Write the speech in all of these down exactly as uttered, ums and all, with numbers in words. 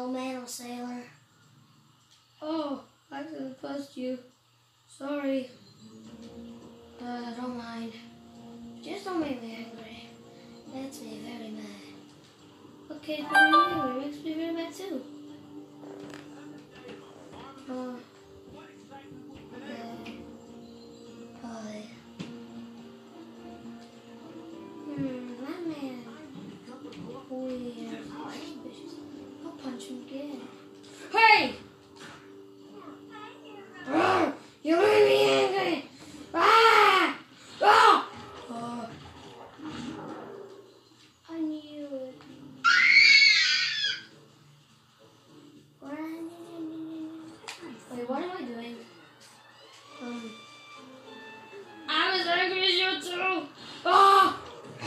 old man or sailor. Oh, I accidentally pushed you. Sorry. Uh, don't mind. Just don't make me angry. Makes me very mad. Okay, but angry makes me very mad too. Uh, uh, uh, hmm, that man. Weird. Suspicious. I'll punch him again. Hey! Oh, you made me angry! Ah! Oh! Oh. I knew it. Wait, what am I doing? Um, I'm as angry as you too! Oh!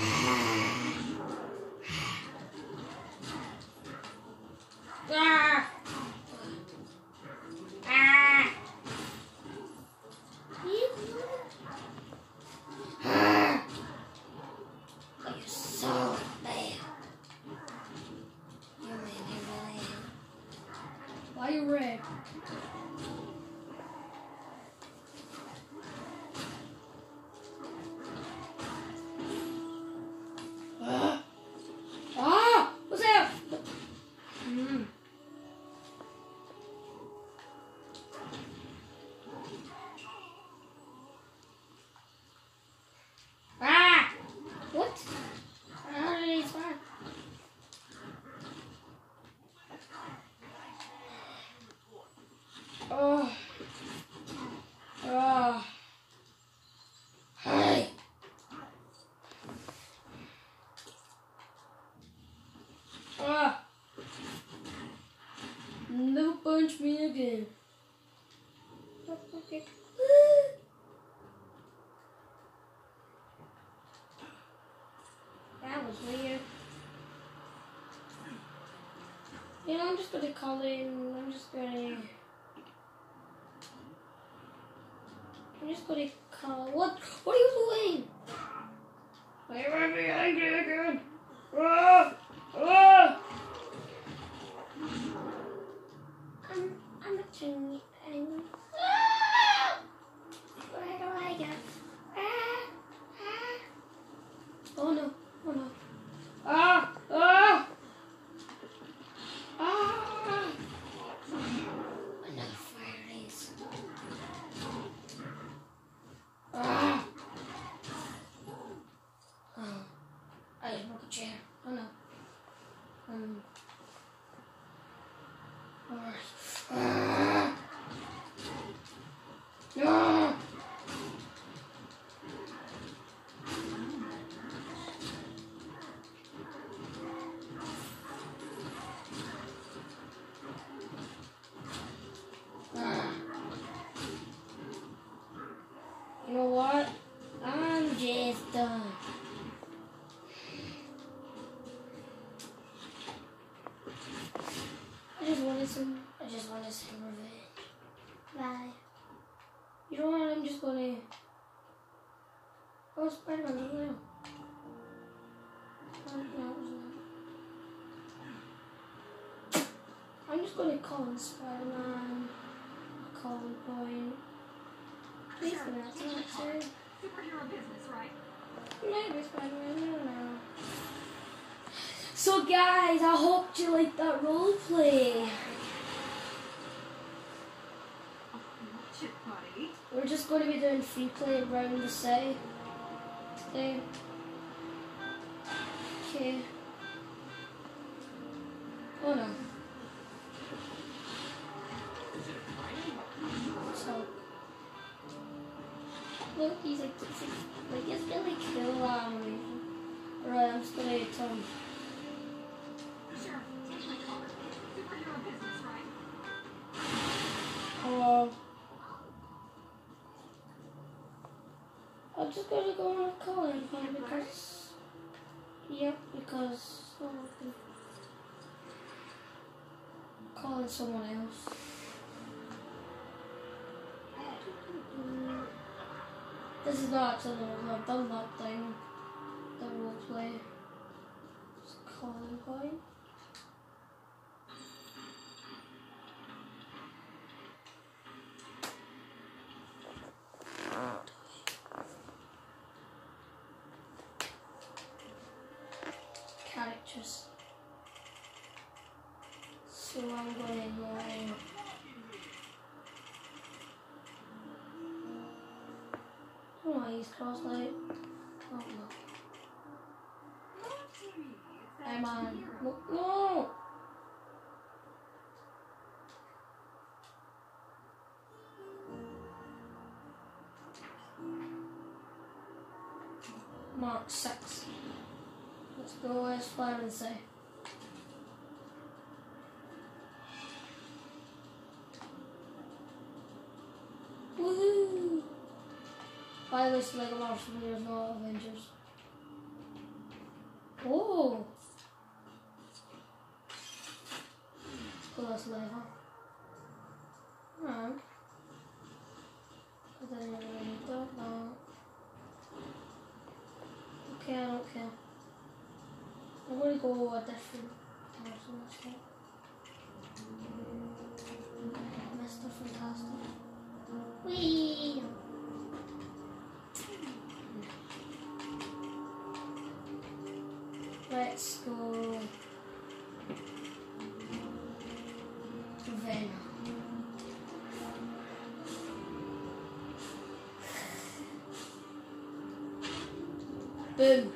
Ah! Ah! Ah! Oh, you're so bad. You made me really angry. Why are you red? Ah! Ah! What's that? Mm. Ah! What? How did he start? Oh. Oh. Hey. Ah. Never punch me again. Okay. That was weird. You know, I'm just gonna call in. I'm just gonna. I'm just gonna call. What? What are you doing? Why am I angry again? Ah! Ah! I'm. I'm not doing anything. Ah! Where do I go? Ah! Ah! Oh no! Oh no! Ah! Ah! Ah! Another fire race. Ah! Oh, I just broke a chair. Oh no. Um. Alright. Ah! Ah! You know what? I'm just done. I just wanted some. I just wanted some revenge. Bye. You know what? I'm just gonna. Oh, Spider-Man! No, no. Oh, no, it was not. I'm just gonna call him Spider-Man. Call him Point. Please, Sure, that's teach not it hard. said. Superhero business, right? Maybe Spider-Man, I don't know. So guys, I hope you liked that role play. Watch it, buddy. We're just going to be doing free play around the city today. Okay. Oh no. So look, he's like, he's like, like it's really cool. Um, right, I'm just gonna tell him. Sure, teach my car. Superhero business, right? Oh. I'm just gonna go on a call in phone because, yep, because oh, I'm calling someone else. Mm, this is not actually I've done that thing, the role play. Just calling point. just so I'm gonna know. Oh, why he's crossed out. Oh no. Hey man, no, no! Mark six. Let's go, where's Fire and say? Woohoo! By the way, it's Lego Marvel, there's no Avengers. Oh! Let's go this way, huh? Alright. I didn't really need that, no. Okay, I don't care. I'm gonna go a different person this time. Mister Fantastic. Whee! Let's go to Venom. Boom.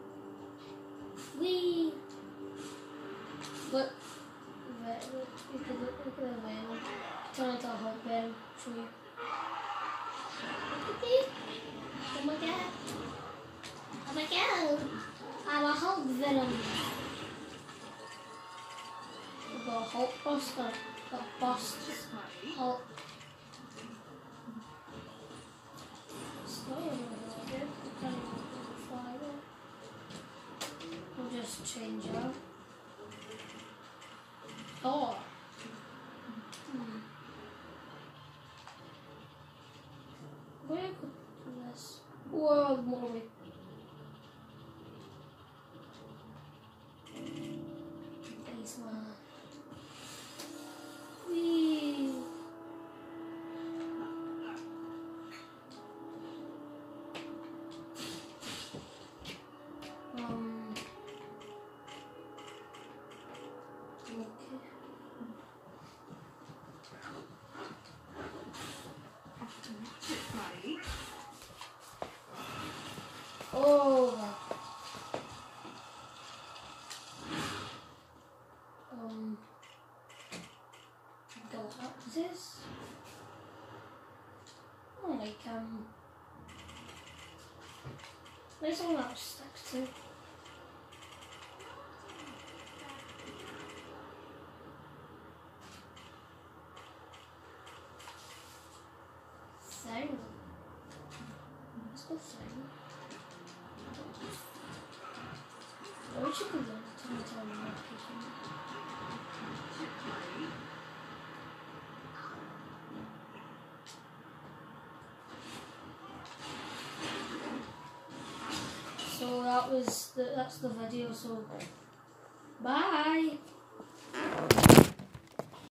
Whee! Look. Look, look, look, look at the Venom. Turn into a Hulk Venom. Show you. Look at this. Oh my god. Oh my god. I'm a Hulk Venom. The Hulk Buster that busts Hulk. It's not even really good. I can't even fly there. We'll just change up. Thor. Hmm. Where could do this? Whoa, more way. Thanks, man. Whee! Um. Okay. Oh. Um. Galactus. Oh, like um. There's all that sticks to. Thing. Let's go thing. I wish you could learn to tell me notification. So that was the, that's the video. So bye.